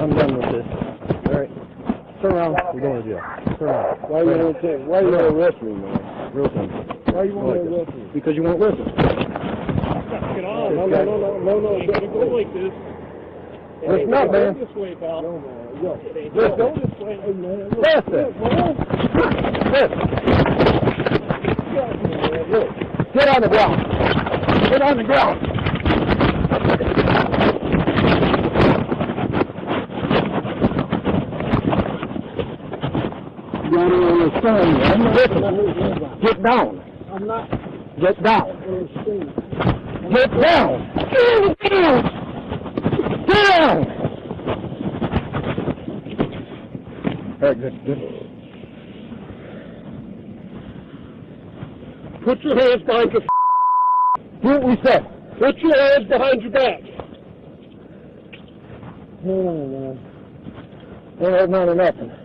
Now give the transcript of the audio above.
I'm done with this. All right. Turn around. We're going to jail. Turn around. Why you want to arrest me, man? Real simple. Why you want to arrest me? Because you won't listen. Get on. No. You gotta go like this. Listen up, man. Go this way, pal. No, man. Yo. Just go this way. Hey, man. Listen. Listen. Get on the ground. Get on the ground. You gotta understand, man. Listen. Get down. I'm not. Get down. Get down. Get down. Get down. All right, good. Put your hands behind your... Do what we said. Put your hands behind your back. Ain't no nothing.